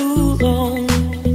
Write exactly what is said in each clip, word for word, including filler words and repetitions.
too long.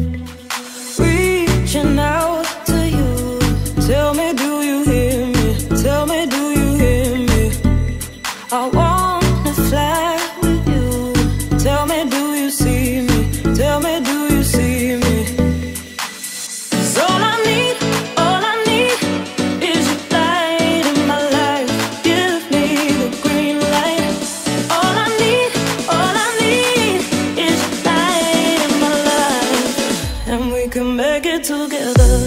Reaching out to you, tell me, do you hear me? Tell me, do you hear me? I wanna fly with you. Tell me, do you see me? Tell me, do you see me? 'Cause all I need, all I need is your light in my life. Give me the green light. All I need, all I need is your light in my life. And we can make it together.